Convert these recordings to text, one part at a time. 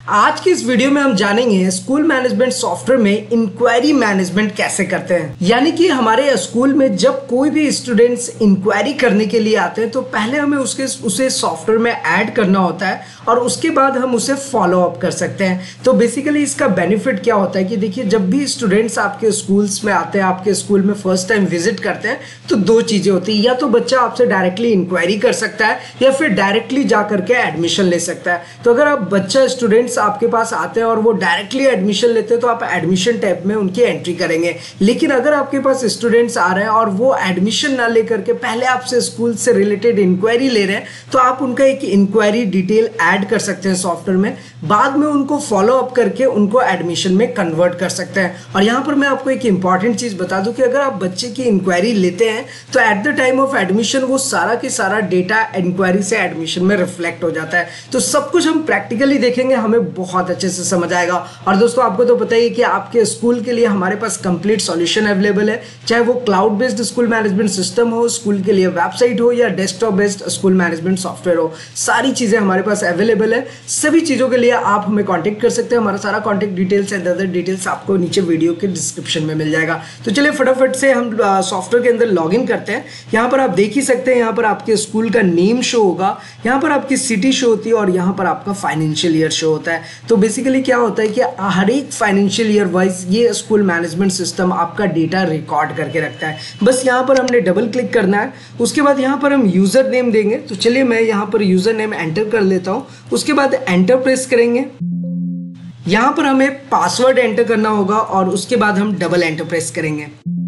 आज की इस वीडियो में हम जानेंगे स्कूल मैनेजमेंट सॉफ्टवेयर में इंक्वायरी मैनेजमेंट कैसे करते हैं। यानी कि हमारे स्कूल में जब कोई भी स्टूडेंट्स इंक्वायरी करने के लिए आते हैं तो पहले हमें उसे सॉफ्टवेयर में ऐड करना होता है और उसके बाद हम उसे फॉलो अप कर सकते हैं। तो बेसिकली इसका बेनिफिट क्या होता है कि देखिए, जब भी स्टूडेंट्स आपके स्कूल्स में आते हैं, आपके स्कूल में फर्स्ट टाइम विजिट करते हैं, तो दो चीज़ें होती हैं। या तो बच्चा आपसे डायरेक्टली इंक्वायरी कर सकता है या फिर डायरेक्टली जा करके एडमिशन ले सकता है। तो अगर आप बच्चा स्टूडेंट्स आपके पास आते हैं और वो डायरेक्टली एडमिशन लेते हैं तो आप एडमिशन टैब में उनकी एंट्री करेंगे। लेकिन अगर आपके पास स्टूडेंट्स आ रहे हैं और वो एडमिशन ना लेकर के पहले आपसे स्कूल से रिलेटेड इंक्वायरी ले रहे हैं, तो आप उनका एक इंक्वायरी डिटेल ऐड कर सकते हैं सॉफ्टवेयर में। बाद में उनको फॉलो अप करके उनको एडमिशन में कन्वर्ट कर सकते हैं। और यहाँ पर मैं आपको एक इंपॉर्टेंट चीज़ बता दूं कि अगर आप बच्चे की इंक्वायरी लेते हैं तो at the time of admission वो सारा के सारा डेटा इंक्वायरी से एडमिशन में रिफ्लेक्ट हो जाता है। तो सब कुछ हम प्रैक्टिकली देखेंगे, हमें बहुत अच्छे से समझ आएगा। और दोस्तों, आपको तो पता ही है कि आपके स्कूल के लिए हमारे पास कंप्लीट सॉल्यूशन अवेलेबल है, चाहे वो cloud based school management system हो, स्कूल के लिए वेबसाइट हो या desktop based school management software हो, सारी चीजें हमारे पास अवेलेबल है। सभी चीजों के लिए आप हमें कॉन्टेक्ट कर सकते हैं। हमारा सारा contact details and other details आपको नीचे वीडियो के डिस्क्रिप्शन में मिल जाएगा। तो चलिए फटाफट से हम सॉफ्टवेयर के अंदर लॉग इन करते हैं। यहाँ पर आप देख ही सकते हैं, यहाँ पर आपके स्कूल का नेम शो होगा, यहाँ पर आपकी सिटी शो होती है और यहाँ पर आपका फाइनेंशियल ईयर शो होता है। तो बेसिकली क्या होता है कि हर एक फाइनेंशियल ईयर वाइज ये स्कूल मैनेजमेंट सिस्टम आपका डेटा रिकॉर्ड करके रखता है। बस यहाँ पर हमने डबल क्लिक करना है, उसके बाद यहाँ पर हम यूजर नेम देंगे। तो चलिए मैं यहाँ पर यूजर नेम एंटर कर लेता हूँ, उसके बाद एंटर प्रेस करेंगे। यहाँ पर हमें पासवर्ड एंटर करना होगा और उसके बाद हम डबल एंटर प्रेस करेंगे।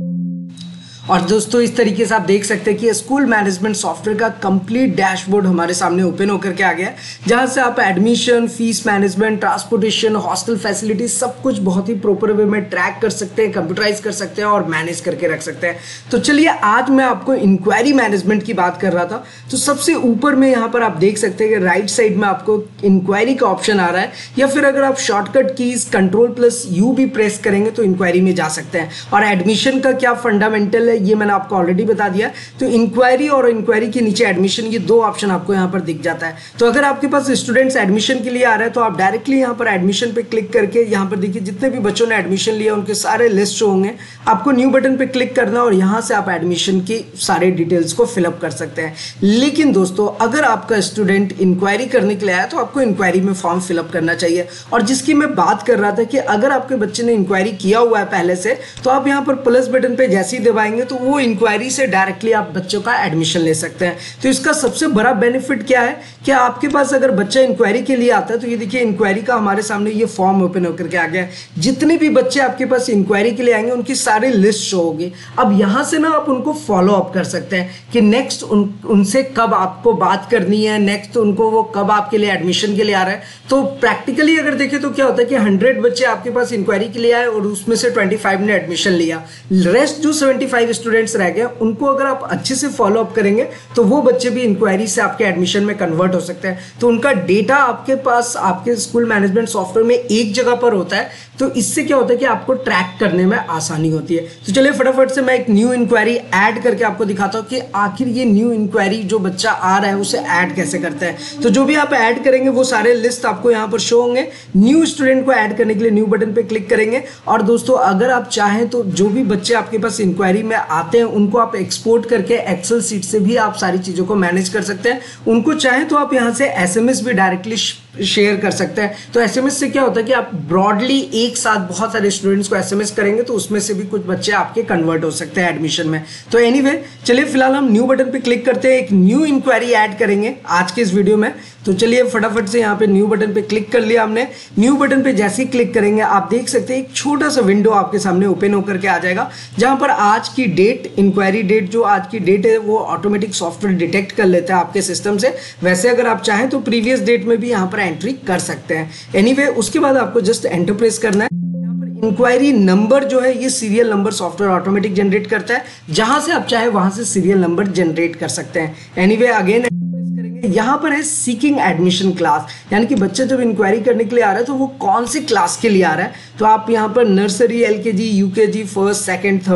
और दोस्तों, इस तरीके से आप देख सकते हैं कि स्कूल मैनेजमेंट सॉफ्टवेयर का कंप्लीट डैशबोर्ड हमारे सामने ओपन होकर के आ गया है, जहां से आप admission, fees management, transportation, hostel facility सब कुछ बहुत ही प्रॉपर वे में ट्रैक कर सकते हैं, कंप्यूटराइज कर सकते हैं और मैनेज करके रख सकते हैं। तो चलिए, आज मैं आपको इंक्वायरी मैनेजमेंट की बात कर रहा था। तो सबसे ऊपर में यहाँ पर आप देख सकते हैं कि राइट साइड में आपको इंक्वायरी का ऑप्शन आ रहा है, या फिर अगर आप शॉर्टकट कीज Ctrl+U भी प्रेस करेंगे तो इंक्वायरी में जा सकते हैं। और एडमिशन का क्या फंडामेंटल ये मैंने आपको ऑलरेडी बता दिया। तो इंक्वायरी और इंक्वायरी के नीचे एडमिशन, ये दो ऑप्शन आपको यहाँ पर दिख जाता है। तो अगर आपके पास स्टूडेंट्स एडमिशन के लिए आ रहे हैं तो आप डायरेक्टली यहाँ पर एडमिशन पे क्लिक करके, यहाँ पर देखिए जितने भी बच्चों ने एडमिशन लिया उनके सारे लिस्ट शो होंगे। आपको न्यू बटन पे क्लिक करना और यहाँ से आप एडमिशन की सारे डिटेल्स को फिलअप कर सकते हैं। लेकिन दोस्तों, अगर आपका स्टूडेंट इंक्वायरी करने के लिए आया तो आपको इंक्वायरी में फॉर्म फिलअप करना चाहिए। और जिसकी मैं बात कर रहा था कि अगर आपके बच्चे ने इंक्वायरी किया हुआ है पहले से, तो आप यहाँ पर प्लस बटन पे जैसे ही दबाएंगे तो वो इंक्वायरी से डायरेक्टली आप बच्चों का एडमिशन ले सकते हैं। तो इसका सबसे बड़ा बेनिफिट क्या है कि आपके पास अगर बच्चा इंक्वायरी के लिए आता है तो ये देखिए, इंक्वायरी का हमारे सामने ये फॉर्म ओपन होकर के आ गया है। जितने भी बच्चे आपके पास इंक्वायरी के लिए आएंगे उनकी सारी लिस्ट शो होगी। अब यहां से ना आप उनको फॉलो अप कर सकते हैं कि नेक्स्ट उनसे कब आपको बात करनी है, नेक्स्ट उनको वो कब आपके लिए एडमिशन के लिए आ रहा है। तो प्रैक्टिकली अगर देखें तो क्या होता है कि 100 बच्चे आपके पास इंक्वायरी के लिए आए और उसमें से 25 ने एडमिशन लिया, रेस्ट जो 75 स्टूडेंट्स रह गए उनको अगर आप अच्छे से फॉलो अप करेंगे तो वो बच्चे भी इंक्वायरी से आपके एडमिशन में कन्वर्ट हो सकते हैं। तो उनका डेटा आपके पास आपके स्कूल मैनेजमेंट सॉफ्टवेयर में एक जगह पर होता है। तो इससे क्या होता है कि आपको ट्रैक करने में आसानी होती है। तो चलिए फटाफट से मैं एक न्यू इंक्वायरी ऐड करके आपको दिखाता हूँ कि आखिर ये न्यू इंक्वायरी जो बच्चा आ रहा है उसे ऐड कैसे करते हैं। तो जो भी आप ऐड करेंगे वो सारे लिस्ट आपको यहाँ पर शो होंगे। न्यू स्टूडेंट को ऐड करने के लिए न्यू बटन पे क्लिक करेंगे। और दोस्तों, अगर आप चाहें तो जो भी बच्चे आपके पास इंक्वायरी में आते हैं उनको आप एक्सपोर्ट करके एक्सेल सीट से भी आप सारी चीज़ों को मैनेज कर सकते हैं। उनको चाहें तो आप यहाँ से SMS भी डायरेक्टली शेयर कर सकते हैं। तो SMS से क्या होता है कि आप ब्रॉडली एक साथ बहुत सारे स्टूडेंट्स को SMS करेंगे तो उसमें से भी कुछ बच्चे आपके कन्वर्ट हो सकते हैं एडमिशन में। तो एनीवे, चलिए फिलहाल हम न्यू बटन पे क्लिक करते हैं, एक न्यू इंक्वायरी ऐड करेंगे आज के इस वीडियो में। तो चलिए फटाफट से यहाँ पे न्यू बटन पे क्लिक कर लिया हमने। न्यू बटन पे जैसे ही क्लिक करेंगे आप देख सकते हैं एक छोटा सा विंडो आपके सामने ओपन होकर के आ जाएगा, जहां पर आज की डेट, इंक्वायरी डेट, जो आज की डेट है वो ऑटोमेटिक सॉफ्टवेयर डिटेक्ट कर लेता है आपके सिस्टम से। वैसे अगर आप चाहें तो प्रीवियस डेट में भी यहाँ पर एंट्री कर सकते हैं। एनीवे, उसके बाद आपको जस्ट एंटर प्रेस करना है। इंक्वायरी नंबर जो है ये serial number software automatic generate करता है, जहां से आप चाहे वहां से सीरियल नंबर जनरेट कर सकते हैं। एनीवे, अगेन यहाँ पर है सीकिंग एडमिशन क्लास, यानी कि बच्चा जब इंक्वायरी करने के लिए आ रहा है तो वो कौन सी क्लास के लिए आ रहा है। तो आप यहाँ पर nursery, LKG, UKG, first, second, third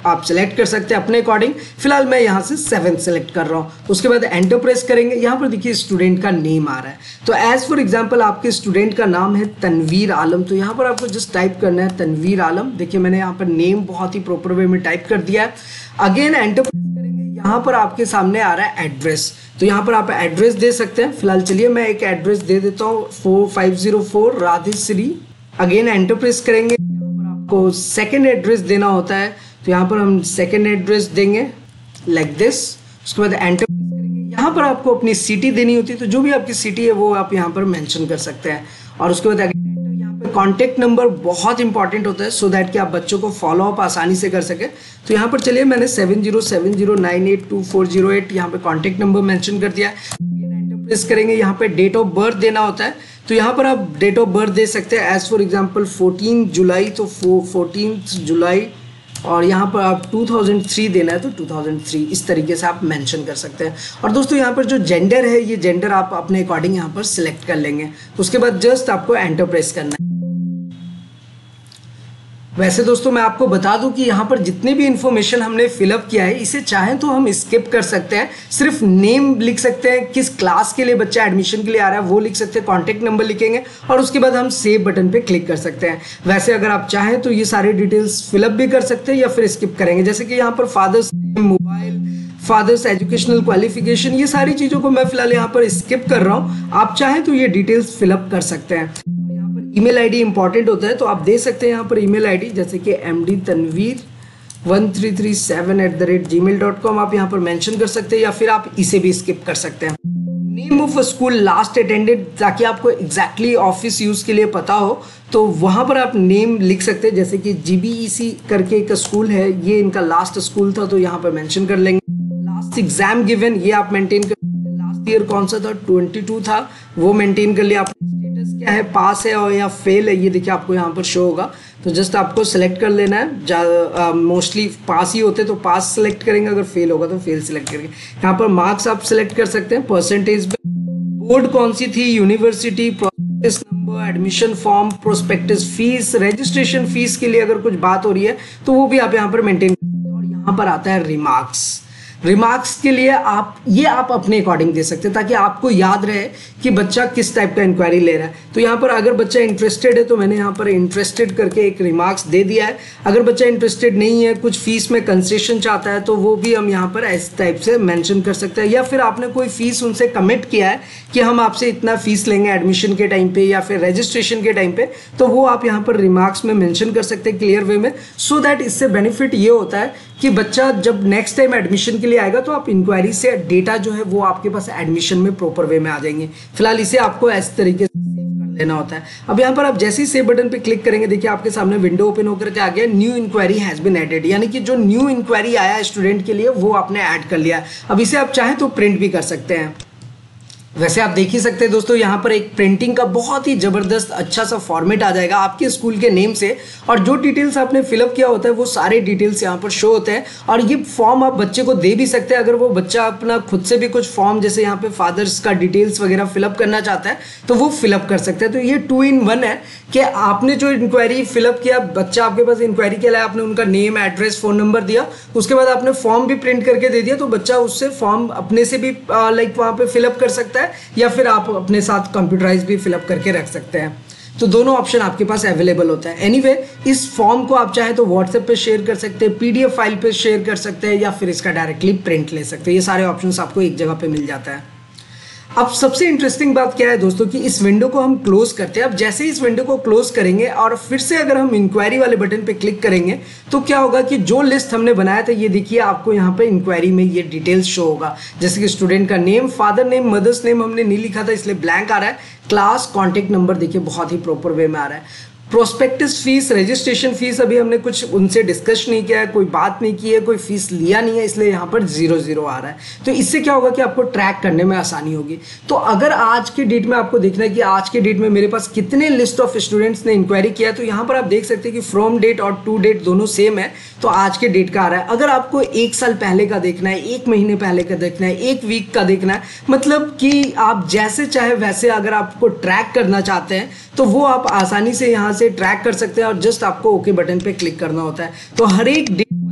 आप सिलेक्ट कर सकते हैं अपने अकॉर्डिंग। फिलहाल मैं यहाँ से 7 सेलेक्ट कर रहा हूँ। उसके बाद एंटर प्रेस करेंगे। यहाँ पर देखिए स्टूडेंट का नेम आ रहा है। तो एज फॉर एग्जांपल आपके स्टूडेंट का नाम है तनवीर आलम, तो यहाँ पर आपको जस्ट टाइप करना है तनवीर आलम। देखिए मैंने यहाँ पर नेम बहुत ही प्रॉपर वे में टाइप कर दिया है। अगेन एंटर प्रेस करेंगे। यहाँ पर आपके सामने आ रहा है एड्रेस, तो यहाँ पर आप एड्रेस दे सकते हैं। फिलहाल चलिए मैं एक एड्रेस दे देता हूँ 4504 राधेश्री। अगेन एंटर प्रेस करेंगे। यहाँ पर आपको सेकेंड एड्रेस देना होता है, तो यहाँ पर हम सेकेंड एड्रेस देंगे लाइक दिस। उसके बाद एंटर प्रेस करेंगे। यहाँ पर आपको अपनी सिटी देनी होती है, तो जो भी आपकी सिटी है वो आप यहाँ पर मेंशन कर सकते हैं। और उसके बाद यहाँ पे कॉन्टेक्ट नंबर बहुत इंपॉर्टेंट होता है, सो दैट कि आप बच्चों को फॉलो अप आसानी से कर सके। तो यहाँ पर चलिए मैंने 7070982408 यहाँ पे कॉन्टेक्ट नंबर मेंशन कर दिया है। एंटर प्रेस करेंगे। यहाँ पे डेट ऑफ बर्थ देना होता है, तो यहाँ पर आप डेट ऑफ बर्थ दे सकते हैं एज फॉर एग्जांपल 14 जुलाई, तो 14 जुलाई। और यहाँ पर आप 2003 देना है, तो 2003 इस तरीके से आप मेंशन कर सकते हैं। और दोस्तों यहाँ पर जो जेंडर है, ये जेंडर आप अपने अकॉर्डिंग यहाँ पर सिलेक्ट कर लेंगे। उसके बाद जस्ट आपको एंटर प्रेस करना है। वैसे दोस्तों मैं आपको बता दूं कि यहाँ पर जितने भी इन्फॉर्मेशन हमने फिलअप किया है, इसे चाहें तो हम स्किप कर सकते हैं। सिर्फ नेम लिख सकते हैं, किस क्लास के लिए बच्चा एडमिशन के लिए आ रहा है वो लिख सकते हैं, कॉन्टैक्ट नंबर लिखेंगे और उसके बाद हम सेव बटन पे क्लिक कर सकते हैं। वैसे अगर आप चाहें तो ये सारे डिटेल्स फिलअप भी कर सकते हैं या फिर स्किप करेंगे। जैसे कि यहाँ पर father's name, mobile, father's educational qualification, ये सारी चीज़ों को मैं फिलहाल यहाँ पर स्किप कर रहा हूँ। आप चाहें तो ये डिटेल्स फिलअप कर सकते हैं। ईमेल आईडी इंपॉर्टेंट होता है, तो आप दे सकते हैं यहाँ पर ईमेल आईडी, जैसे कि mdtanveer1337@gmail.com आप यहाँ पर मेंशन कर सकते हैं, या फिर आप इसे भी स्किप कर सकते हैं। Name of school last attended, ताकि आपको एग्जैक्टली ऑफिस यूज के लिए पता हो, तो वहाँ पर आप नेम लिख सकते हैं। जैसे कि GBEC करके एक स्कूल है, ये इनका लास्ट स्कूल था, तो यहाँ पर मेंशन कर लेंगे। लास्ट एग्जाम गिवन, ये आप मेंटेन कर सकते हैं। लास्ट ईयर कौन सा था, 22 था, वो मेंटेन कर लिया। क्या है, पास है और या फेल है, ये देखिए आपको यहाँ पर शो होगा। तो जस्ट आपको सेलेक्ट कर लेना है। मोस्टली पास ही होते तो पास सेलेक्ट करेंगे, अगर फेल होगा तो फेल सेलेक्ट करेंगे। यहाँ पर मार्क्स आप सेलेक्ट कर सकते हैं परसेंटेज, बोर्ड कौन सी थी, university, prospectus number, admission form, prospectus fees, registration fees के लिए अगर कुछ बात हो रही है तो वो भी आप यहाँ पर मेंटेन कर सकते हैं। और यहाँ पर आता है रिमार्क्स। रिमार्क्स के लिए आप अपने अकॉर्डिंग दे सकते हैं, ताकि आपको याद रहे कि बच्चा किस टाइप का इंक्वायरी ले रहा है। तो यहाँ पर अगर बच्चा इंटरेस्टेड है तो मैंने यहाँ पर इंटरेस्टेड करके एक रिमार्क्स दे दिया है। अगर बच्चा इंटरेस्टेड नहीं है, कुछ फीस में कंसेशन चाहता है, तो वो भी हम यहाँ पर इस टाइप से मेंशन कर सकते हैं। या फिर आपने कोई फीस उनसे कमिट किया है कि हम आपसे इतना फीस लेंगे एडमिशन के टाइम पे या फिर रजिस्ट्रेशन के टाइम पे, तो वो आप यहाँ पर रिमार्क्स में मेंशन कर सकते हैं क्लियर वे में। सो दैट इससे बेनिफिट ये होता है कि बच्चा जब नेक्स्ट टाइम एडमिशन के लिए आएगा तो आप इंक्वायरी से डेटा जो है वो आपके पास एडमिशन में प्रॉपर वे में आ जाएंगे। फिलहाल इसे आपको इस तरीके से सेव कर लेना होता है। अब यहाँ पर आप जैसे ही सेव बटन पे क्लिक करेंगे, देखिए आपके सामने विंडो ओपन होकर के आ गया, new enquiry has been added, यानी कि जो न्यू इंक्वायरी आया है स्टूडेंट के लिए वो आपने ऐड कर लिया। अब इसे आप चाहें तो प्रिंट भी कर सकते हैं। वैसे आप देख ही सकते हैं दोस्तों, यहाँ पर एक प्रिंटिंग का बहुत ही ज़बरदस्त अच्छा सा फॉर्मेट आ जाएगा आपके स्कूल के नेम से, और जो डिटेल्स आपने फिलअप किया होता है वो सारे डिटेल्स यहाँ पर शो होते हैं। और ये फॉर्म आप बच्चे को दे भी सकते हैं, अगर वो बच्चा अपना खुद से भी कुछ फॉर्म जैसे यहाँ पे फादर्स का डिटेल्स वगैरह फिलअप करना चाहता है तो वो फिलअप कर सकते हैं। तो ये 2 in 1 है कि आपने जो इंक्वायरी फिलअप किया, बच्चा आपके पास इंक्वायरी के लिए आपने उनका नेम, एड्रेस, फ़ोन नंबर दिया, उसके बाद आपने फॉर्म भी प्रिंट करके दे दिया, तो बच्चा उससे फॉर्म अपने से भी लाइक वहाँ पे फिलअप कर सकता है, या फिर आप अपने साथ कंप्यूटराइज भी फिलअप करके रख सकते हैं। तो दोनों ऑप्शन आपके पास अवेलेबल होता है। एनीवे, इस फॉर्म को आप चाहे तो व्हाट्सएप पे शेयर कर सकते हैं, PDF फाइल पे शेयर कर सकते हैं, या फिर इसका डायरेक्टली प्रिंट ले सकते हैं। ये सारे ऑप्शंस आपको एक जगह पे मिल जाता है। अब सबसे इंटरेस्टिंग बात क्या है दोस्तों कि इस विंडो को हम क्लोज करते हैं। अब जैसे ही इस विंडो को क्लोज करेंगे और फिर से अगर हम इंक्वायरी वाले बटन पे क्लिक करेंगे तो क्या होगा कि जो लिस्ट हमने बनाया था, ये देखिए आपको यहाँ पे इंक्वायरी में ये डिटेल्स शो होगा। जैसे कि स्टूडेंट का name, father name, mother's name हमने नहीं लिखा था इसलिए ब्लैंक आ रहा है। क्लास, कॉन्टेक्ट नंबर देखिए बहुत ही प्रॉपर वे में आ रहा है। प्रोस्पेक्टस फीस, रजिस्ट्रेशन फीस अभी हमने कुछ उनसे डिस्कस नहीं किया है, कोई बात नहीं की है, कोई फीस लिया नहीं है, इसलिए यहाँ पर 0 आ रहा है। तो इससे क्या होगा कि आपको ट्रैक करने में आसानी होगी। तो अगर आज के डेट में आपको देखना है कि आज के डेट में मेरे पास कितने लिस्ट ऑफ स्टूडेंट्स ने इंक्वायरी किया, तो यहाँ पर आप देख सकते हैं कि फ्रॉम डेट और टू डेट दोनों सेम है, तो आज के डेट का आ रहा है। अगर आपको 1 साल पहले का देखना है, 1 महीने पहले का देखना है, 1 वीक का देखना है, मतलब कि आप जैसे चाहे वैसे अगर आपको ट्रैक करना चाहते हैं तो वो आप आसानी से यहाँ से ट्रैक कर सकते हैं, और जस्ट आपको ओके बटन पे क्लिक करना होता है। तो हर एक डेट वाइज ये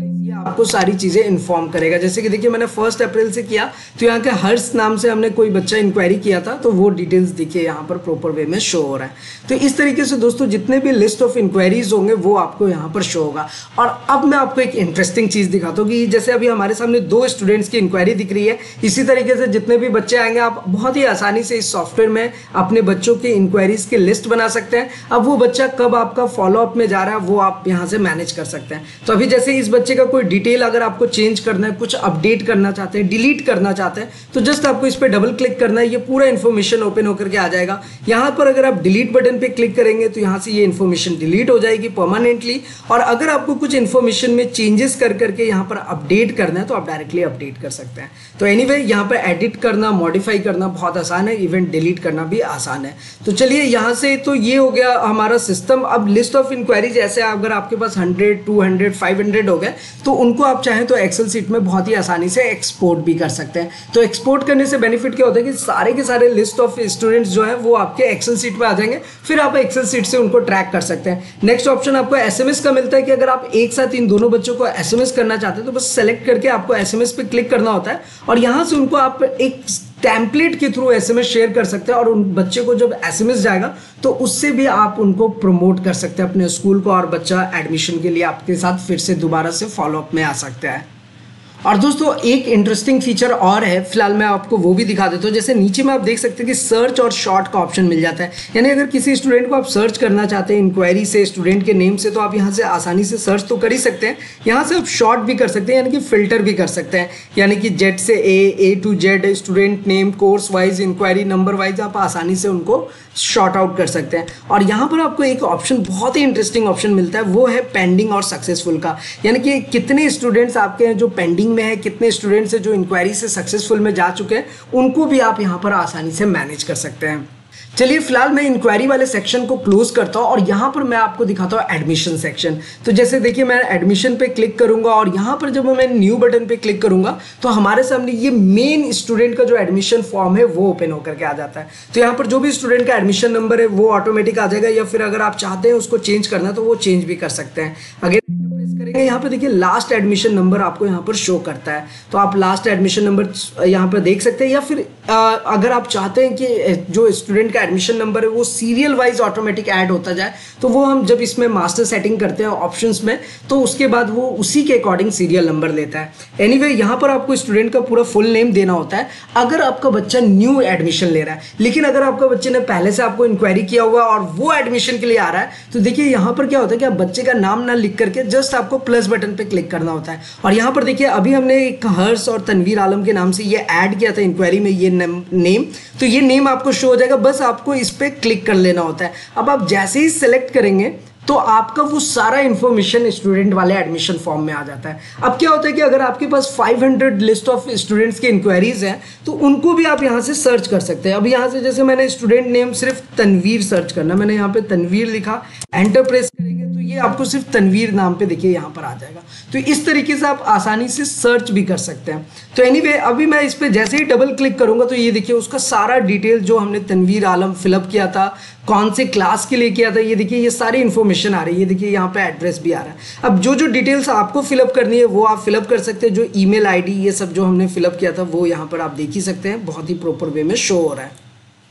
आपको सारी चीज़ें इन्फॉर्म करेगा। जैसे कि देखिए मैंने 1 अप्रैल से किया तो यहाँ के हर्ष नाम से हमने कोई बच्चा इंक्वायरी किया था, तो वो डिटेल्स देखिए यहाँ पर प्रॉपर वे में शो हो रहा है। तो इस तरीके से दोस्तों जितने भी लिस्ट ऑफ इंक्वायरीज होंगे वो आपको यहाँ पर शो होगा। और अब मैं आपको एक इंटरेस्टिंग चीज़ दिखाता हूँ कि जैसे अभी हमारे सामने 2 स्टूडेंट्स की इंक्वायरी दिख रही है, इसी तरीके से जितने भी बच्चे आएंगे आप बहुत ही आसानी से इस सॉफ्टवेयर में अपने बच्चों की इंक्वायरीज की लिस्ट बना सकते हैं। अब वो बच्चा कब आपका फॉलोअप में जा रहा है वो आप यहाँ से मैनेज कर सकते हैं। तो अभी जैसे इस बच्चे का कोई डिटेल अगर आपको चेंज करना है, कुछ अपडेट करना चाहते हैं, डिलीट करना चाहते हैं, तो जस्ट आपको इस पर डबल क्लिक करना है, ये पूरा इन्फॉर्मेशन ओपन होकर के आ जाएगा। यहाँ पर अगर आप डिलीट बटन पे क्लिक करेंगे तो यहाँ से ये इन्फॉर्मेशन डिलीट हो जाएगी परमानेंटली। और अगर आपको कुछ इन्फॉर्मेशन में चेंजेस कर करके यहाँ पर अपडेट करना है तो आप डायरेक्टली अपडेट कर सकते हैं। तो एनीवे यहाँ पर एडिट करना, मॉडिफाई करना बहुत आसान है, इवन डिलीट करना भी आसान है। तो चलिए यहाँ से तो ये हो गया हमारा सिस्टम। अब लिस्ट ऑफ इंक्वायरीज ऐसे अगर आपके पास 100, 200, 500 हो गए तो उनको आप चाहें तो एक्सेल सीट में बहुत ही आसानी से एक्सपोर्ट भी कर सकते हैं। तो एक्सपोर्ट करने से बेनिफिट क्या होता है कि सारे के सारे लिस्ट ऑफ स्टूडेंट्स जो है वो आपके एक्सेल सीट में आ जाएंगे, फिर आप एक्सेल सीट से उनको ट्रैक कर सकते हैं। नेक्स्ट ऑप्शन आपको एसएमएस का मिलता है कि अगर आप एक साथ इन दोनों बच्चों को एसएमएस करना चाहते हैं तो बस सेलेक्ट करके आपको एसएमएस पे क्लिक करना होता है और यहाँ से उनको आप एक टेम्पलेट के थ्रू एसएमएस शेयर कर सकते हैं। और उन बच्चे को जब एसएमएस जाएगा तो उससे भी आप उनको प्रमोट कर सकते हैं अपने स्कूल को और बच्चा एडमिशन के लिए आपके साथ फिर से दोबारा से फॉलोअप में आ सकता है। और दोस्तों एक इंटरेस्टिंग फीचर और है, फिलहाल मैं आपको वो भी दिखा देता हूँ। जैसे नीचे में आप देख सकते हैं कि सर्च और शॉर्ट का ऑप्शन मिल जाता है, यानी अगर किसी स्टूडेंट को आप सर्च करना चाहते हैं इंक्वायरी से, स्टूडेंट के नेम से, तो आप यहाँ से आसानी से सर्च तो कर ही सकते हैं। यहाँ से आप शॉर्ट भी कर सकते हैं, यानी कि फिल्टर भी कर सकते हैं, यानी कि जेड से A to Z, student name, course wise, enquiry number wise आप आसानी से उनको शॉर्ट आउट कर सकते हैं। और यहाँ पर आपको एक ऑप्शन, बहुत ही इंटरेस्टिंग ऑप्शन मिलता है, वो है पेंडिंग और सक्सेसफुल का, यानी कि कितने स्टूडेंट्स आपके हैं जो पेंडिंग में है, कितने स्टूडेंट्स हैं जो इंक्वायरी से सक्सेसफुल में जा चुके हैं, उनको भी आप यहाँ पर आसानी से मैनेज कर सकते हैं। चलिए फिलहाल मैं इंक्वायरी वाले सेक्शन को क्लोज करता हूँ और यहाँ पर मैं आपको दिखाता हूँ एडमिशन सेक्शन। तो जैसे देखिए मैं एडमिशन पे क्लिक करूँगा और यहाँ पर जब मैं न्यू बटन पे क्लिक करूँगा तो हमारे सामने ये मेन स्टूडेंट का जो एडमिशन फॉर्म है वो ओपन होकर के आ जाता है। तो यहाँ पर जो भी स्टूडेंट का एडमिशन नंबर है वो ऑटोमेटिक आ जाएगा, या फिर अगर आप चाहते हैं उसको चेंज करना तो वो चेंज भी कर सकते हैं। अगर करेंगे यहाँ पे देखिए लास्ट एडमिशन नंबर आपको यहाँ पर शो करता है, तो आप लास्ट एडमिशन नंबर यहाँ पर देख सकते हैं। या फिर अगर आप चाहते हैं कि जो स्टूडेंट का एडमिशन नंबर है वो सीरियल वाइज ऑटोमेटिक ऐड होता जाए, तो वो हम जब इसमें मास्टर सेटिंग करते हैं ऑप्शंस में, तो उसके बाद वो उसी के अकॉर्डिंग सीरियल नंबर लेता है। एनीवे यहाँ पर आपको स्टूडेंट का पूरा फुल नेम देना होता है अगर आपका बच्चा न्यू एडमिशन ले रहा है। लेकिन अगर आपका बच्चे ने पहले से आपको इंक्वायरी किया हुआ और वो एडमिशन के लिए आ रहा है, तो देखिए यहाँ पर क्या होता है कि आप बच्चे का नाम ना लिख करके जस्ट आपको प्लस बटन पे क्लिक करना होता है। और यहाँ पर देखिए अभी हमने एक हर्ष और तनवीर आलम के नाम से ये ऐड किया था इंक्वायरी में, ये नेम, तो ये नेम आपको शो हो जाएगा, बस आपको इस पे क्लिक कर लेना होता है। अब आप जैसे ही सिलेक्ट करेंगे तो आपका वो सारा इंफॉर्मेशन स्टूडेंट वाले एडमिशन फॉर्म में आ जाता है। अब क्या होता है कि अगर आपके पास 500 लिस्ट ऑफ स्टूडेंट्स की इंक्वायरीज हैं तो उनको भी आप यहाँ से सर्च कर सकते हैं। अब यहाँ से जैसे मैंने स्टूडेंट नेम सिर्फ तनवीर सर्च करना, मैंने यहाँ पे तनवीर लिखा, एंटर प्रेस करेंगे तो ये आपको सिर्फ तनवीर नाम पे देखिए यहाँ पर आ जाएगा। तो इस तरीके से आप आसानी से सर्च भी कर सकते हैं। तो एनीवे अभी मैं इस पर जैसे ही डबल क्लिक करूंगा तो ये देखिए उसका सारा डिटेल जो हमने तनवीर आलम फिलअप किया था, कौन से क्लास के लिए किया था, ये देखिए ये सारी इन्फॉर्मेशन आ रही है। ये देखिए यहाँ पे एड्रेस भी आ रहा है। अब जो डिटेल्स आपको फिलअप करनी है वो आप फिलअप कर सकते हैं। जो ईमेल आईडी ये सब जो हमने फिलअप किया था वो यहाँ पर आप देख ही सकते हैं, बहुत ही प्रॉपर वे में शो हो रहा है।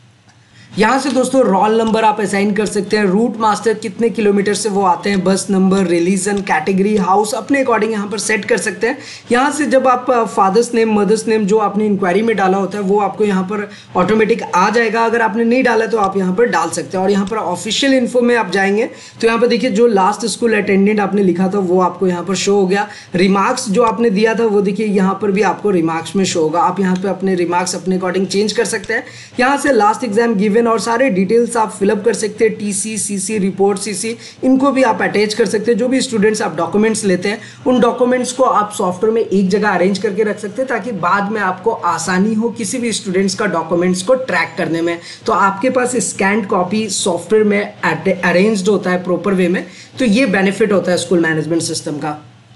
यहाँ से दोस्तों रोल नंबर आप असाइन कर सकते हैं, रूट मास्टर कितने किलोमीटर से वो आते हैं, bus number, religion, category, house अपने अकॉर्डिंग यहाँ पर सेट कर सकते हैं। यहाँ से जब आप फादर्स नेम, मदर्स नेम जो आपने इंक्वायरी में डाला होता है वो आपको यहाँ पर ऑटोमेटिक आ जाएगा। अगर आपने नहीं डाला तो आप यहाँ पर डाल सकते हैं। और यहाँ पर ऑफिशियल इन्फो में आप जाएंगे तो यहाँ पर देखिए जो लास्ट स्कूल अटेंडेंट आपने लिखा था वो आपको यहाँ पर शो हो गया। रिमार्क्स जो आपने दिया था वो देखिए यहाँ पर भी आपको रिमार्क्स में शो होगा। आप यहाँ पर अपने रिमार्क्स अपने अकॉर्डिंग चेंज कर सकते हैं। यहाँ से लास्ट एग्जाम गिवन और सारे डिटेल्स आप फिलअप कर सकते हैं। टीसी, सीसी, रिपोर्ट, सीसी, इनको भी आप अटैच कर सकते हैं। जो भी स्टूडेंट्स आप डॉक्यूमेंट्स लेते हैं उन डॉक्यूमेंट्स को आप सॉफ्टवेयर में एक जगह अरेंज करके रख सकते हैं ताकि बाद में आपको आसानी हो किसी भी स्टूडेंट्स का डॉक्यूमेंट्स को ट्रैक करने में। तो आपके पास स्कैन्ड कॉपी सॉफ्टवेयर में अरेंज्ड होता है प्रॉपर वे में, तो ये बेनिफिट होता है स्कूल मैनेजमेंट सिस्टम का।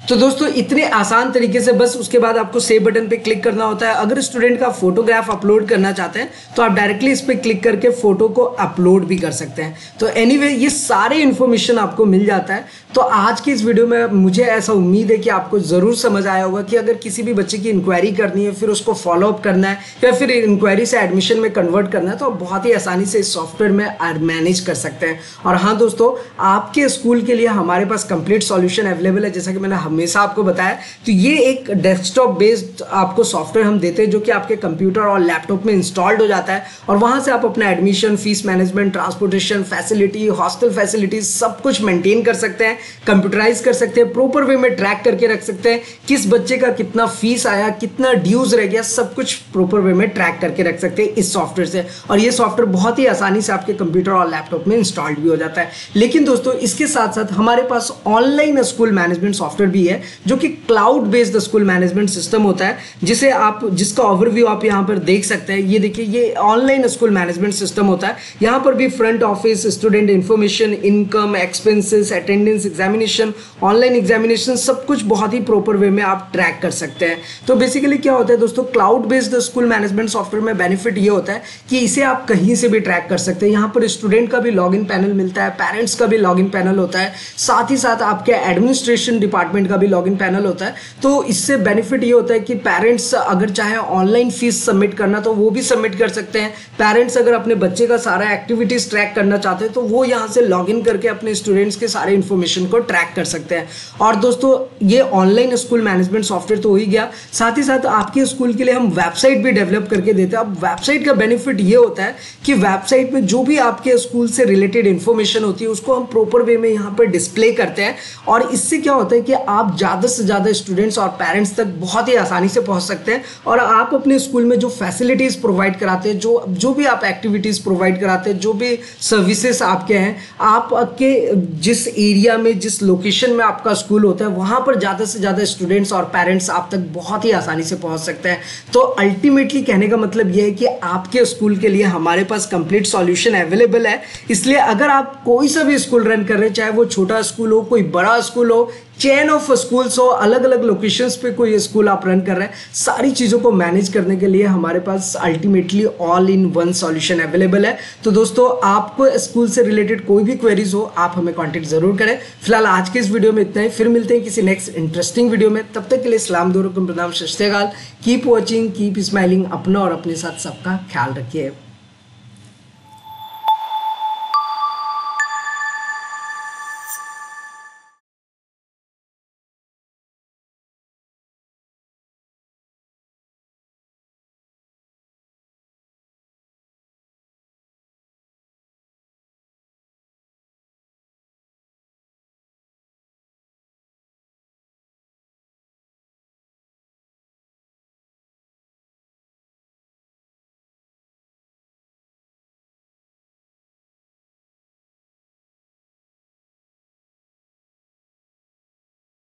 तो दोस्तों इतने आसान तरीके से बस उसके बाद आपको सेव बटन पे क्लिक करना होता है। अगर स्टूडेंट का फोटोग्राफ अपलोड करना चाहते हैं तो आप डायरेक्टली इस पे क्लिक करके फोटो को अपलोड भी कर सकते हैं। तो एनीवे ये सारे इन्फॉर्मेशन आपको मिल जाता है। तो आज की इस वीडियो में मुझे ऐसा उम्मीद है कि आपको ज़रूर समझ आया होगा कि अगर किसी भी बच्चे की इंक्वायरी करनी है, फिर उसको फॉलोअप करना है या फिर इंक्वायरी से एडमिशन में कन्वर्ट करना है, तो आप बहुत ही आसानी से इस सॉफ्टवेयर में मैनेज कर सकते हैं। और हाँ दोस्तों, आपके स्कूल के लिए हमारे पास कंप्लीट सॉल्यूशन अवेलेबल है। जैसा कि मैंने हमेशा आपको बताया, तो ये एक डेस्कटॉप बेस्ड आपको सॉफ्टवेयर हम देते हैं जो कि आपके कंप्यूटर और लैपटॉप में इंस्टॉल्ड हो जाता है और वहां से आप अपना admission, fees management, transportation facility, hostel facilities सब कुछ मेंटेन कर सकते हैं, कंप्यूटराइज कर सकते हैं, प्रॉपर वे में ट्रैक करके रख सकते हैं किस बच्चे का कितना फीस आया, कितना ड्यूज रह गया, सब कुछ प्रॉपर वे में ट्रैक करके रख सकते हैं इस सॉफ्टवेयर से। और ये सॉफ्टवेयर बहुत ही आसानी से आपके कंप्यूटर और लैपटॉप में इंस्टॉल्ड भी हो जाता है। लेकिन दोस्तों इसके साथ साथ हमारे पास ऑनलाइन स्कूल मैनेजमेंट सॉफ्टवेयर भी है जो कि cloud based school management system होता है, जिसका ओवरव्यू आप यहाँ पर देख सकते हैं। ये देखिए, ये ऑनलाइन स्कूल मैनेजमेंट सिस्टम होता है। यहाँ पर भी front office, student information, income, expenses, attendance, examination, online examination, सब कुछ बहुत ही प्रॉपर वे में आप ट्रैक कर सकते हैं। तो बेसिकली क्या होता है दोस्तों, cloud based school management software में बेनिफिट ये होता है कि इसे आप कहीं से भी ट्रैक कर सकते हैं। यहाँ पर स्टूडेंट का भी लॉगिन पैनल मिलता है, पेरेंट्स का भी लॉगिन पैनल होता है, साथ ही साथ आपके एडमिनिस्ट्रेशन डिपार्टमेंट का भी लॉगिन पैनल होता है। तो इससे बेनिफिट ये होता है कि पेरेंट्स अगर चाहे ऑनलाइन फीस सबमिट करना तो वो भी सबमिट कर सकते हैं। पेरेंट्स अगर अपने बच्चे का सारा एक्टिविटीज ट्रैक करना चाहते हैं तो वो यहाँ से लॉगिन करके अपने स्टूडेंट्स के सारे इंफॉर्मेशन को ट्रैक कर सकते हैं। और दोस्तों ये ऑनलाइन स्कूल मैनेजमेंट सॉफ्टवेयर तो हो ही गया, साथ ही साथ आपके स्कूल के लिए हम वेबसाइट भी डेवलप करके देते हैं। अब वेबसाइट का बेनिफिट ये होता है कि वेबसाइट में जो भी आपके स्कूल से रिलेटेड इंफॉर्मेशन होती है उसको हम प्रॉपर वे में यहाँ पर डिस्प्ले करते हैं। और इससे क्या होता है कि आप ज़्यादा से ज़्यादा स्टूडेंट्स और पेरेंट्स तक बहुत ही आसानी से पहुँच सकते हैं। और आप अपने स्कूल में जो फैसिलिटीज़ प्रोवाइड कराते हैं, जो भी आप एक्टिविटीज़ प्रोवाइड कराते हैं, जो भी सर्विसेज आपके हैं, आपके जिस एरिया में, जिस लोकेशन में आपका स्कूल होता है, वहाँ पर ज़्यादा से ज़्यादा स्टूडेंट्स और पेरेंट्स आप तक बहुत ही आसानी से पहुँच सकते हैं। तो अल्टीमेटली कहने का मतलब यह है कि आपके स्कूल के लिए हमारे पास कंप्लीट सॉल्यूशन अवेलेबल है। इसलिए अगर आप कोई सा भी स्कूल रन कर रहे हैं, चाहे वो छोटा स्कूल हो, कोई बड़ा स्कूल हो, चेन ऑफ स्कूल्स हो, अलग अलग लोकेशंस पे कोई स्कूल आप रन कर रहे हैं, सारी चीज़ों को मैनेज करने के लिए हमारे पास ultimately all in one solution available है। तो दोस्तों आपको स्कूल से रिलेटेड कोई भी क्वेरीज हो, आप हमें कांटेक्ट जरूर करें। फिलहाल आज के इस वीडियो में इतना ही, फिर मिलते हैं किसी नेक्स्ट इंटरेस्टिंग वीडियो में। तब तक के लिए सलाम, दूर प्रणाम, सत श्री अकाल, कीप वॉचिंग, कीप स्माइलिंग। अपना और अपने साथ सबका ख्याल रखिए।